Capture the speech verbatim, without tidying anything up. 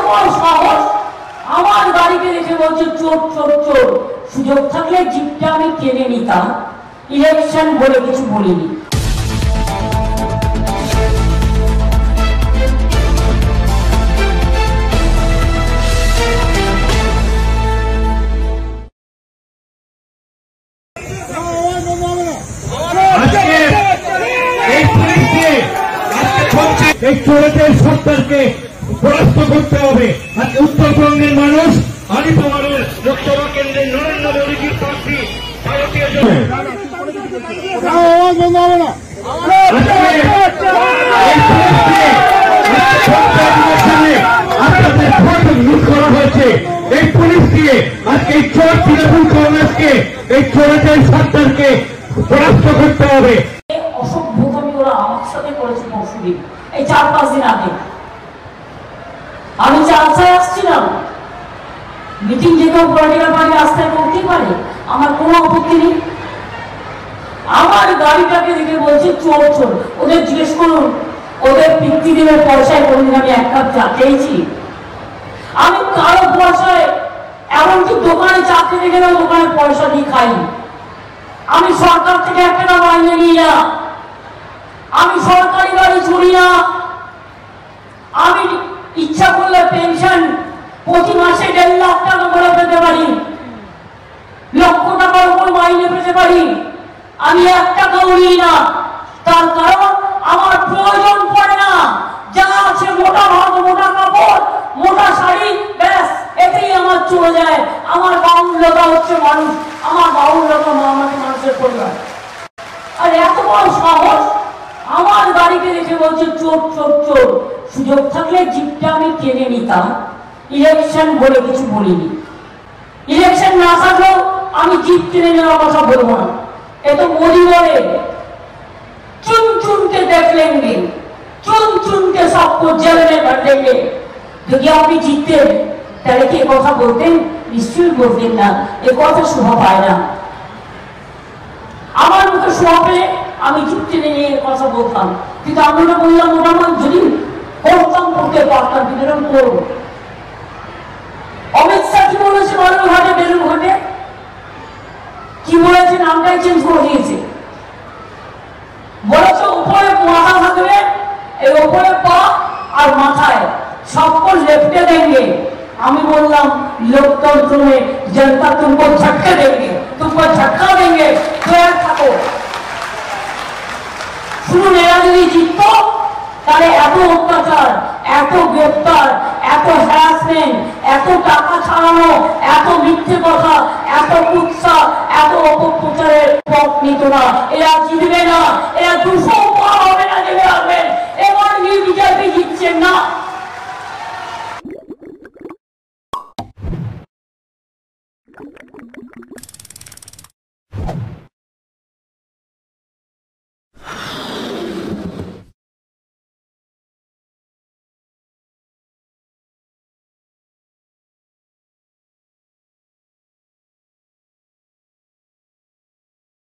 বড় সাহস, আমার গাড়িকে দেখে বলছে চোর চোর চোর। সুযোগ থাকলে জিপটা আমি কিনে নিতাম, ইলেকশন বলে কিছু বলিনি। এই চোরদের সরকারকে পরাস্ত করতে হবে। আজ উত্তরবঙ্গের মানুষ আলিপুরের লোকসভা কেন্দ্রের নরেন্দ্র মোদীজির প্রার্থী ভারতীয় আপনাদের ভোট লুট করা হয়েছে। এই পুলিশ দিয়ে আজকে এই চোর তৃণমূল কংগ্রেসকে, এই চোরদের সরকারকে পরাস্ত করতে হবে। অসভ্যতামি ওরা আমার সাথে করেছে পরশুদিন, এই চার পাঁচ দিন আগে। আমি চালসায় আসছিলাম, মিটিং যে কেউ পলিটিক্যাল পার্টি রাস্তায় করতেই পারে, আমার কোনো আপত্তি নেই। আমার গাড়িটাকে দেখে বলছে চোর চোর। ওদের জিজ্ঞেস করুন, ওদের পিতৃদেবের পয়সায় কোনদিন আমি এক কাপ চা খেয়েছি? আমি কারো পয়সায়, এমনকি দোকানে চা খেতে গেলেও দোকানের পয়সা দিয়ে খাই। আমি সরকার থেকে এক টাকা মাইনে নিই না, আমি সরকারি গাড়ি চড়ি না, আমি ইচ্ছা করলে পেনশন প্রতি মাসে দেড় লাখ টাকা করে পেতে পারি, লক্ষ টাকার উপর মাইনে পেতে পারি। আমি এক টাকা উড়ি না, তার কারণ আমার প্রয়োজন পড়ে না। যা আছে মোটা ভাত, মোটা কাপড়, মোটা শাড়ি, ব্যাস এতেই আমার চলে যায়। আমার বাউল্যতা হচ্ছে মানুষ, আমার বাউল্যতা আমাকে মানুষের পরিবার। আর এত বড় সাহস, আমার গাড়িকে দেখে বলছে চোর চোর চোর। সুযোগ থাকলে জিপটা আমি কিনে নিতাম, ইলেকশন বলে কিছু বলিনি। ইলেকশন না থাকলেও আমি জিপ কিনে নেওয়ার কথা বলবো না। এ তো মোদি বলে চুন চুনকে দেখ লেঙ্গে, চুন চুনকে সবকো জেল মে ভর দেंगे। যদি আপনি জিততেন তাহলে কি কথা বলতেন? নিশ্চয়ই বলতেন না, এ কথা শোভা পায় না। আমার মুখে শোভা পেলে আমি চুপটি নিয়ে কথা বলতাম, কিন্তু আমি না বললাম ওটা আমার যদি করতাম করতে পারতাম, কিন্তু এরকম করবো। অমিত শাহ কি বলেছে বালুরঘাটে, বেলুরঘাটে কি বলেছে? নামটাই চেঞ্জ করে দিয়েছে। বলেছে উপরে মাথা থাকবে, এই উপরে পা আর মাথায় सबको लेफ्टे देंगे। আমি বললাম लोकतंत्र में जनता तुमको झटके देंगे, तुमको झटका देंगे, तैयार থাকো। শুনুন, এরা যদি জিততো তাহলে এত অত্যাচার, এত গ্রেফতার, এত হ্যারাসমেন্ট, এত টাকা ছাড়ানো, এত মিথ্যে কথা, এত কুৎসা, এত অপপ্রচারের পথ নিত না। এরা জিতবে না, এরা দুশো পার হবে না, জেনে রাখবেন। এবার বিজেপি জিতছেন না।